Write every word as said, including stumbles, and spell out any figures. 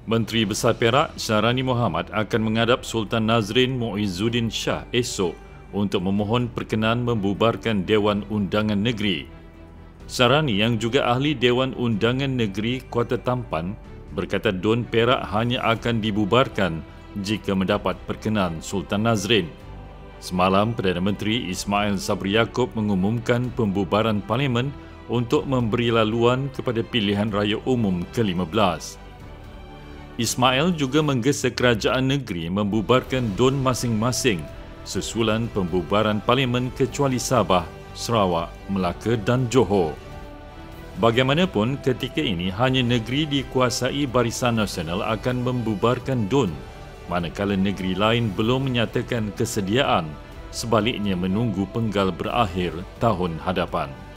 Menteri Besar Perak Syarani Mohamad akan menghadap Sultan Nazrin Muizzuddin Shah esok untuk memohon perkenaan membubarkan Dewan Undangan Negeri. Syarani yang juga ahli Dewan Undangan Negeri Kuala Tampan berkata D U N Perak hanya akan dibubarkan jika mendapat perkenaan Sultan Nazrin. Semalam, Perdana Menteri Ismail Sabri Yaakob mengumumkan pembubaran Parlimen untuk memberi laluan kepada pilihan raya umum ke lima belas. Ismail juga menggesa kerajaan negeri membubarkan D U N masing-masing susulan pembubaran Parlimen kecuali Sabah, Sarawak, Melaka dan Johor. Bagaimanapun, ketika ini hanya negeri dikuasai Barisan Nasional akan membubarkan D U N, manakala negeri lain belum menyatakan kesediaan, sebaliknya menunggu penggal berakhir tahun hadapan.